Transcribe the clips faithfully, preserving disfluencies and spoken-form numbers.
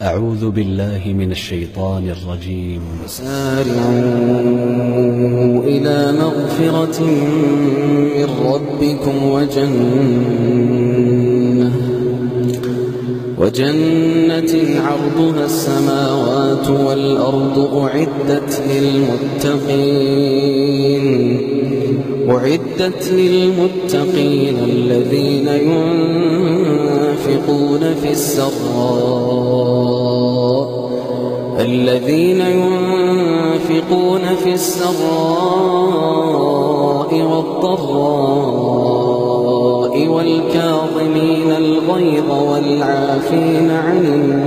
أعوذ بالله من الشيطان الرجيم. سارعوا إلى مغفرة من ربكم وجنة وجنة عرضها السماوات والأرض أعدت للمتقين أعدت للمتقين الذين ينفقون في السراء الذين ينفقون في السراء والضراء والكاظمين الغيظ والعافين عن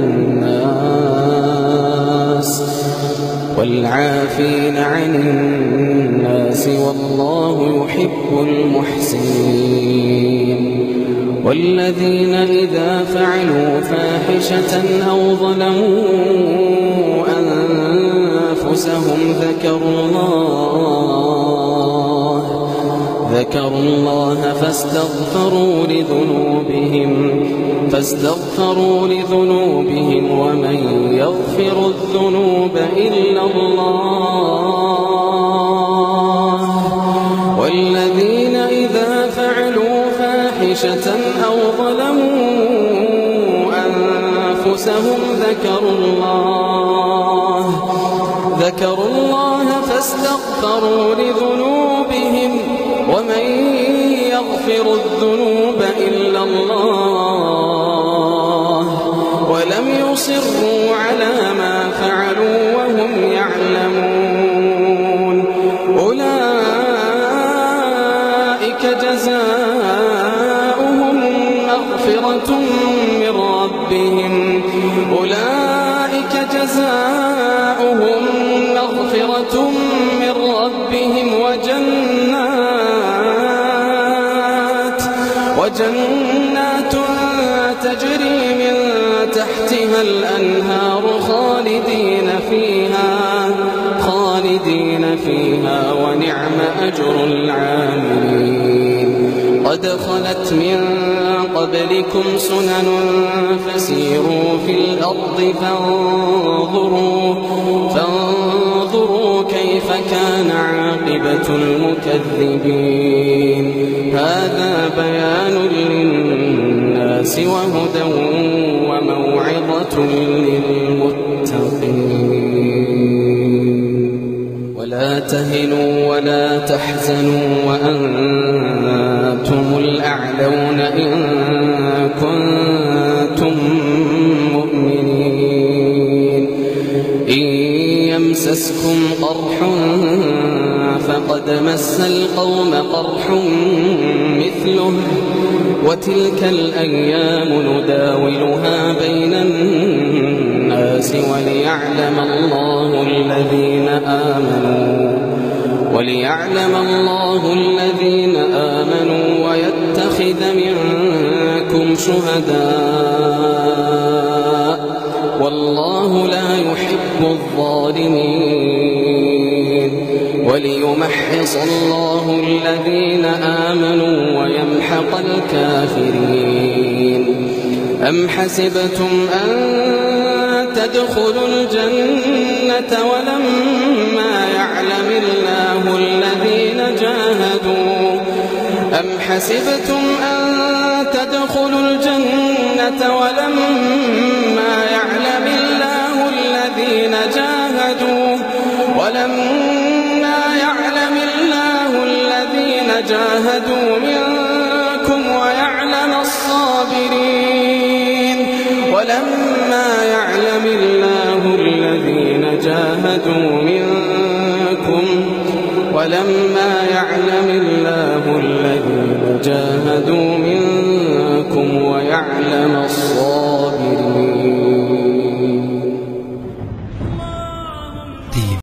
الناس والعافين عن الناس والله يحب المحسنين. والذين إذا فعلوا فاحشة أو ظلموا أنفسهم ذكروا الله ذكروا الله فاستغفروا لذنوبهم فاستغفروا لذنوبهم ومن يغفر الذنوب إلا الله. والذين إذا فعلوا فاحشة أو ظلموا أنفسهم ذكروا الله ذكروا الله فاستغفروا لذنوبهم ومن يغفر الذنوب إلا الله ولم يصروا على ما فعلوا وهم يعلمون. أولئك جزاؤهم مغفرة من ربهم أولئك جزاؤهم مغفرة من ربهم وجنات وجنات تجري من تحتها الأنهار خالدين فيها خالدين فيها ونعم أجر العاملين. قد خلت من قبلكم سنن فسيروا في الأرض فانظروا فانظروا كيف كان عاقبة المكذبين. هذا بيان للناس وهدى وموعظة للمتقين. ولا تهنوا ولا تحزنوا وأنتم الأعلون إن كنتم مؤمنين. إن يمسسكم قرح فقد مس القوم قرح مثله وتلك الأيام نداولها بين الناس وليعلم الله الذين آمنوا وليعلم الله الذين آمنوا ويتخذ منكم شهداء والله لا يحب الظالمين. وليمحص الله الذين آمنوا ويمحق الكافرين. أم حسبتم أن تدخلوا الجنة ولما يعلم الله الذين جاهدوا أم حسبتم أن تدخلوا الجنة ولما يعلم الله الذين جاهدوا ولما يعلم الله الذين جاهدوا منكم ويعلم الصابرين ولما يعلم الله الذين جاهدوا منكم ولما يعلم الله الذين جاهدوا